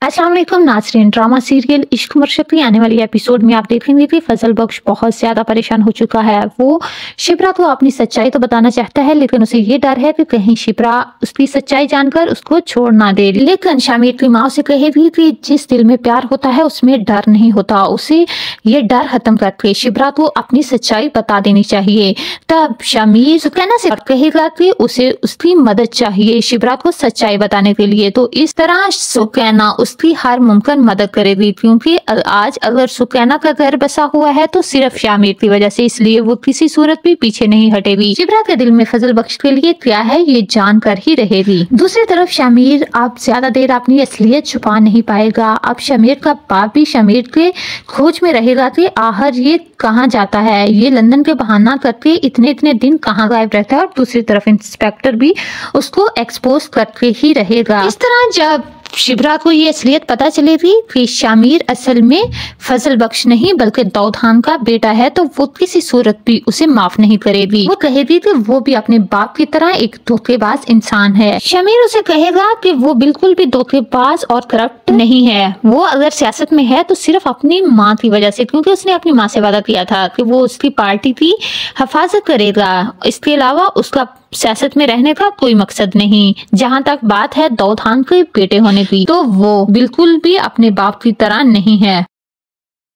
अस्सलाम वालेकुम नाज़रीन। ड्रामा सीरियल इश्क मुर्शद आने वाली एपिसोड में आप देखेंगे कि फजल बख्श बहुत ज्यादा परेशान हो चुका है। वो शिप्रा को अपनी सच्चाई तो बताना चाहता है, लेकिन उसे ये डर है कि कहीं शिप्रा उसकी सच्चाई जानकर उसको छोड़ ना दे। लेकिन शामिर की माँ उसे कहेगी कि जिस दिल में प्यार होता है उसमें डर नहीं होता, उसे ये डर खत्म करके शिप्रा को अपनी सच्चाई बता देनी चाहिए। तब शामिर सुकैना से कहेगा कि उसे उसकी मदद चाहिए शिप्रा को सच्चाई बताने के लिए। तो इस तरह सुकैना उसकी हर मुमकिन मदद करेगी, क्योंकि आज अगर सुकैना का घर बसा हुआ है तो सिर्फ शामिर की वजह से, इसलिए वो किसी सूरत भी पीछे नहीं हटेगी। शिप्रा के दिल में फजल बख्श के लिए क्या है ये जानकर ही रहेगी। दूसरी तरफ शामिर अब ज्यादा देर अपनी असलियत छुपा नहीं पाएगा। अब शामिर का बाप भी शामिर के खोज में रहेगा कि आखिर ये कहाँ जाता है, ये लंदन के बहाना करके इतने इतने दिन कहाँ गायब रहता है। और दूसरी तरफ इंस्पेक्टर भी उसको एक्सपोज करके ही रहेगा। इस तरह जब शिप्रा को ये असलियत पता चलेगी कि शामिर असल में फजल बख्श नहीं बल्कि दाऊद खान का बेटा है, तो वो किसी सूरत भी उसे माफ नहीं करेगी। वो कहेगी कि वो भी अपने बाप की तरह एक धोखेबाज इंसान है। शामिर उसे कहेगा कि वो बिल्कुल भी धोखेबाज और करप्ट नहीं है। वो अगर सियासत में है तो सिर्फ अपनी माँ की वजह से, क्योंकि उसने अपनी माँ से वादा किया था कि वो उसकी पार्टी की हिफाजत करेगा। इसके अलावा उसका सियासत में रहने का कोई मकसद नहीं। जहाँ तक बात है दाऊद खान के बेटे होने की, तो वो बिल्कुल भी अपने बाप की तरह नहीं है।